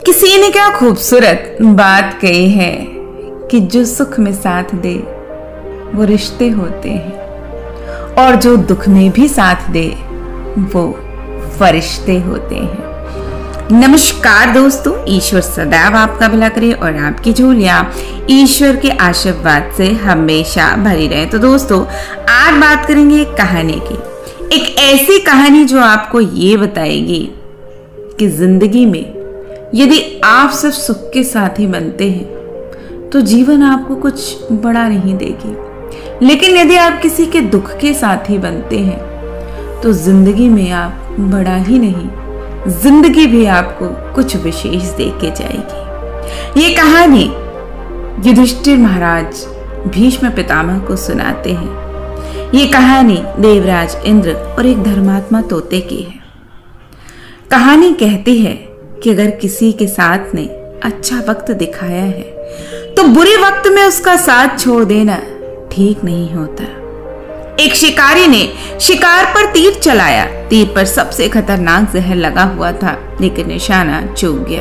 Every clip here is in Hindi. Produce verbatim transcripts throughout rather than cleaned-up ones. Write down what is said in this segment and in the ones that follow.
किसी ने क्या खूबसूरत बात कही है कि जो सुख में साथ दे वो रिश्ते होते हैं और जो दुख में भी साथ दे वो फरिश्ते होते हैं। नमस्कार दोस्तों, ईश्वर सदैव आपका भला करे और आपकी झोलियां ईश्वर के आशीर्वाद से हमेशा भरी रहे। तो दोस्तों, आज बात करेंगे एक कहानी की, एक ऐसी कहानी जो आपको ये बताएगी कि जिंदगी में यदि आप सिर्फ सुख के साथी बनते हैं तो जीवन आपको कुछ बड़ा नहीं देगी, लेकिन यदि आप किसी के दुख के साथी बनते हैं तो जिंदगी में आप बड़ा ही नहीं, जिंदगी भी आपको कुछ विशेष दे के जाएगी। ये कहानी युधिष्ठिर महाराज भीष्म पितामह को सुनाते हैं। ये कहानी देवराज इंद्र और एक धर्मात्मा तोते की है। कहानी कहती है कि अगर किसी के साथ ने अच्छा वक्त दिखाया है तो बुरे वक्त में उसका साथ छोड़ देना ठीक नहीं होता। एक शिकारी ने शिकार पर तीर चलाया। तीर पर सबसे खतरनाक जहर लगा हुआ था, लेकिन निशाना चूक गया।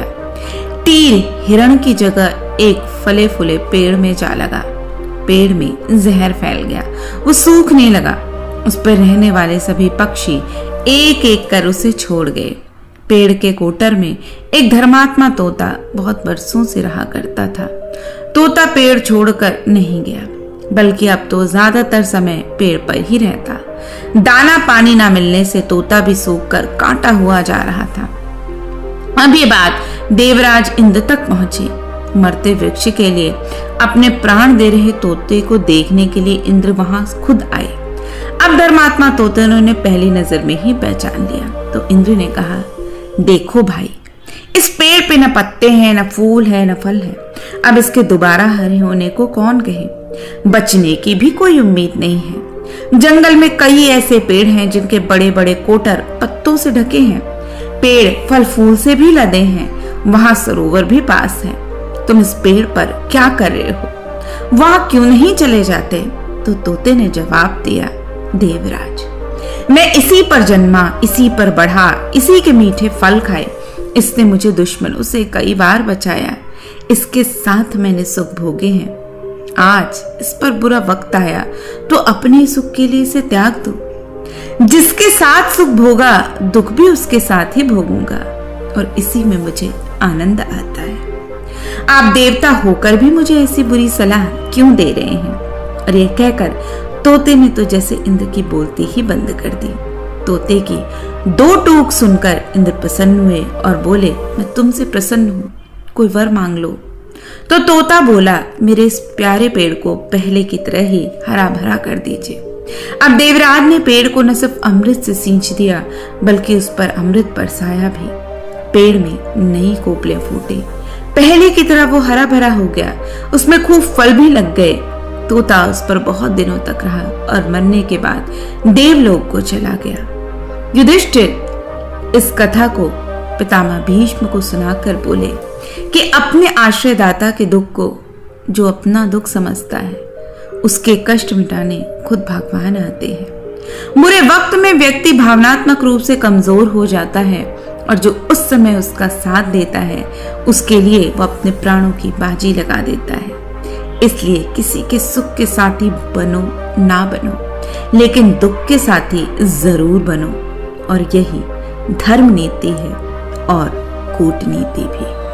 तीर हिरण की जगह एक फले फूले पेड़ में जा लगा। पेड़ में जहर फैल गया, वो सूखने लगा। उस पर रहने वाले सभी पक्षी एक एक कर उसे छोड़ गए। पेड़ के कोटर में एक धर्मात्मा तोता बहुत बरसों से रहा करता था। तोता पेड़ छोड़कर नहीं गया, बल्कि अब तो ज्यादातर समय पेड़ पर ही रहता। दाना पानी ना मिलने से तोता भी सूखकर कांटा हुआ जा रहा था। अब ये बात देवराज इंद्र तक पहुंची। मरते वृक्ष के लिए अपने प्राण दे रहे तोते को देखने के लिए इंद्र वहां खुद आए। अब धर्मात्मा तोते ने पहली नजर में ही पहचान लिया तो इंद्र ने कहा, देखो भाई, इस पेड़ पे न पत्ते हैं, न फूल है, न फल है। अब इसके दोबारा हरे होने को कौन कहे। बचने की भी कोई उम्मीद नहीं है। जंगल में कई ऐसे पेड़ हैं जिनके बड़े बड़े कोटर पत्तों से ढके हैं। पेड़ फल फूल से भी लदे हैं। वहां सरोवर भी पास है। तुम इस पेड़ पर क्या कर रहे हो? वहां क्यों नहीं चले जाते? तो तोते ने जवाब दिया, देवराज, मैं इसी पर जन्मा, इसी पर बढ़ा, इसी के मीठे फल खाए। इसने मुझे दुश्मनों से कई बार बचाया। इसके साथ मैंने सुख भोगे हैं। आज इस पर बुरा वक्त आया तो अपने सुख के लिए इसे त्याग दो। जिसके साथ सुख भोगा, दुख भी उसके साथ ही भोगूंगा और इसी में मुझे आनंद आता है। आप देवता होकर भी मुझे ऐसी बुरी सलाह क्यों दे रहे हैं? और ये कहकर तोते ने तो जैसे इंद्र की बोलती ही बंद कर दी। तोते की दो टूक सुनकर इंद्र प्रसन्न हुए और बोले, मैं तुमसे प्रसन्न हूं, कोई वर मांग लो। तो तोता बोला, मेरे इस प्यारे पेड़ को पहले की तरह ही हरा भरा कर दीजिए। अब देवराज ने पेड़ को न सिर्फ अमृत से सींच दिया, बल्कि उस पर अमृत बरसाया भी। पेड़ में नई कोपले फूटे, पहले की तरह वो हरा भरा हो गया। उसमें खूब फल भी लग गए। तोता उस पर बहुत दिनों तक रहा और मरने के बाद देवलोक को चला गया। युधिष्ठिर इस कथा को पितामह भीष्म को सुनाकर बोले कि अपने आश्रयदाता के दुख को जो अपना दुख समझता है, उसके कष्ट मिटाने खुद भगवान आते हैं। बुरे वक्त में व्यक्ति भावनात्मक रूप से कमजोर हो जाता है और जो उस समय उसका साथ देता है, उसके लिए वो अपने प्राणों की बाजी लगा देता है। इसलिए किसी के सुख के साथी बनो ना बनो, लेकिन दुख के साथी जरूर बनो। और यही धर्म नीति है और कूटनीति भी।